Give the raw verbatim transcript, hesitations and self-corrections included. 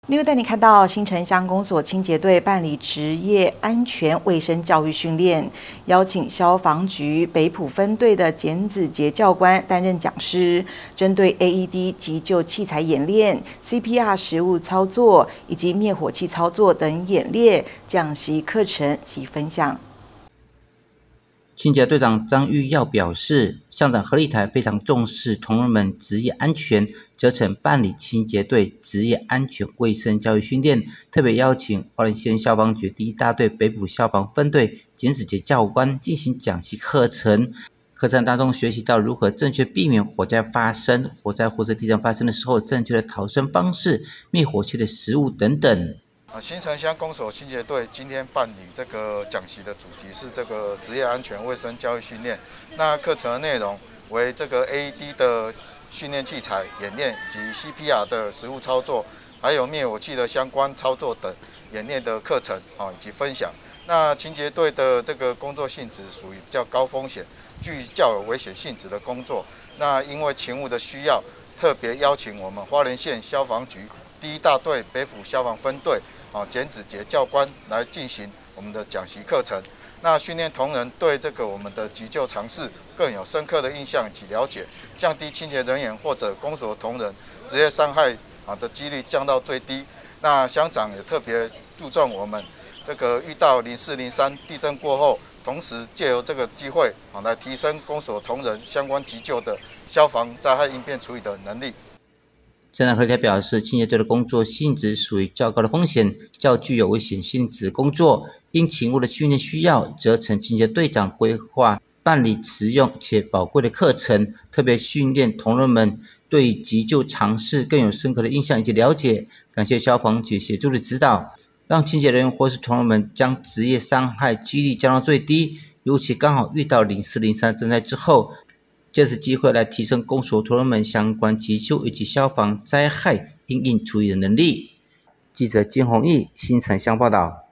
另外带你看到新城乡公所清洁队办理职业安全卫生教育训练，邀请消防局北埔分队的简子杰教官担任讲师，针对 A E D 急救器材演练、C P R 实务操作以及灭火器操作等演练讲习课程及分享。 清洁队长张玉耀表示，乡长何立台非常重视同仁们职业安全，责成办理清洁队职业安全卫生教育训练，特别邀请花莲县消防局第一大队北埔消防分队简子杰教官进行讲习课程。课程当中学习到如何正确避免火灾发生、火灾或是地震发生的时候正确的逃生方式、灭火器的实务等等。 啊，新城乡公所清洁队今天办理这个讲习的主题是这个职业安全卫生教育训练。那课程的内容为这个 A E D 的训练器材演练以及 C P R 的实务操作，还有灭火器的相关操作等演练的课程啊以及分享。那清洁队的这个工作性质属于比较高风险、具较有危险性质的工作。那因为勤务的需要，特别邀请我们花莲县消防局第一大队北埔消防分队啊简子杰教官来进行我们的讲习课程。那训练同仁对这个我们的急救常识更有深刻的印象及了解，降低清洁人员或者公所同仁职业伤害啊的几率降到最低。那乡长也特别注重我们这个遇到零四零三地震过后，同时借由这个机会啊来提升公所同仁相关急救的消防灾害应变处理的能力。 乡长何立台表示，清洁队的工作性质属于较高的风险、较具有危险性质的工作，因勤务的训练需要，责成清洁队长规划办理实用且宝贵的课程，特别训练同仁们对急救常识更有深刻的印象以及了解。感谢消防局协助的指导，让清洁人员或是同仁们将职业伤害几率降到最低。尤其刚好遇到零四零三震灾之后，借此机会来提升公所同仁们相关急救以及消防灾害因应处理的能力。记者金宏毅新城乡报道。